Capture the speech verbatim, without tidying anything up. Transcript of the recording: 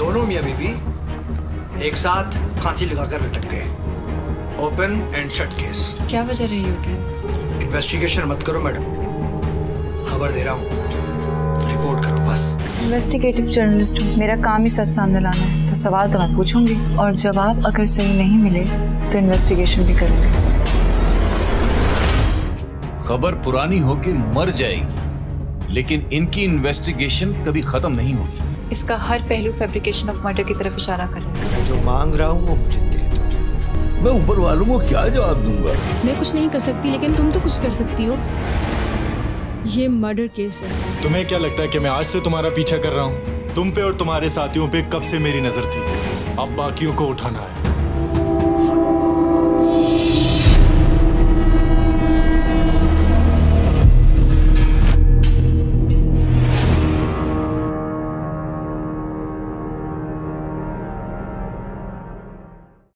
दोनों मियां बीवी एक साथ फांसी लगाकर लटक गए। Open and shut case. क्या वजह रही होगी? इन्वेस्टिगेशन मत करो मैडम, खबर दे रहा हूँ, रिपोर्ट करो बस। इन्वेस्टिगेटिव जर्नलिस्ट हूँ, मेरा काम ही सच सामने लाना है, तो सवाल तो मैं पूछूंगी और जवाब अगर सही नहीं मिले तो इन्वेस्टिगेशन भी करूंगी। खबर पुरानी होके मर जाएगी, लेकिन इनकी इन्वेस्टिगेशन कभी खत्म नहीं होगी। इसका हर पहलू फैब्रिकेशन ऑफ मर्डर की तरफ इशारा कर रहा है। मैं जो मांग रहा हूँ वो मुझे दे दो। मैं ऊपर वालों को क्या जवाब दूंगा? मैं कुछ नहीं कर सकती, लेकिन तुम तो कुछ कर सकती हो। ये मर्डर केस है। तुम्हें क्या लगता है कि मैं आज से तुम्हारा पीछा कर रहा हूँ? तुम पे और तुम्हारे साथियों पे कब से मेरी नजर थी, अब बाकियों को उठाना है।